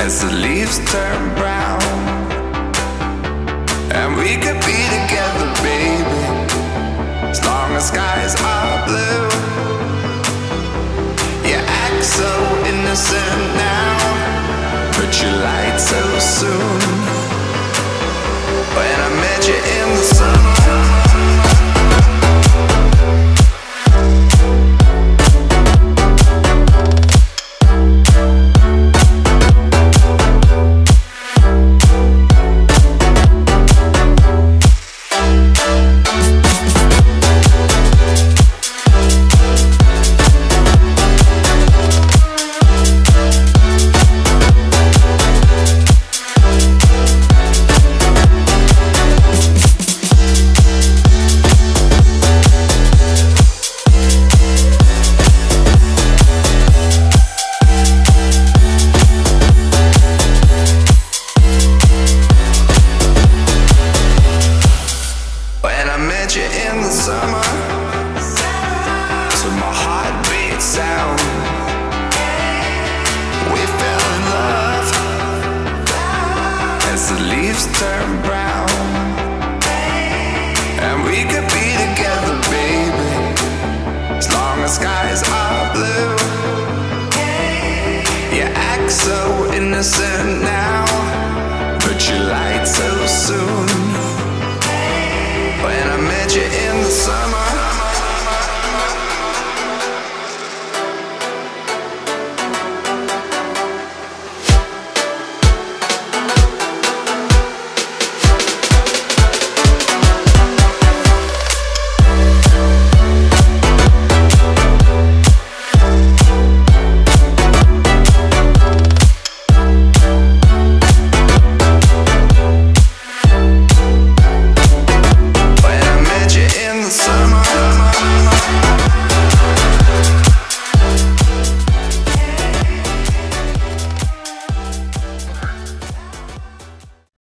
as the leaves turn brown. And we could be together, baby, as long as skies are blue. You act so innocent now, but you lied so soon. When I met you in the summer, turn brown. And we could be together, baby, as long as skies are blue. You act so innocent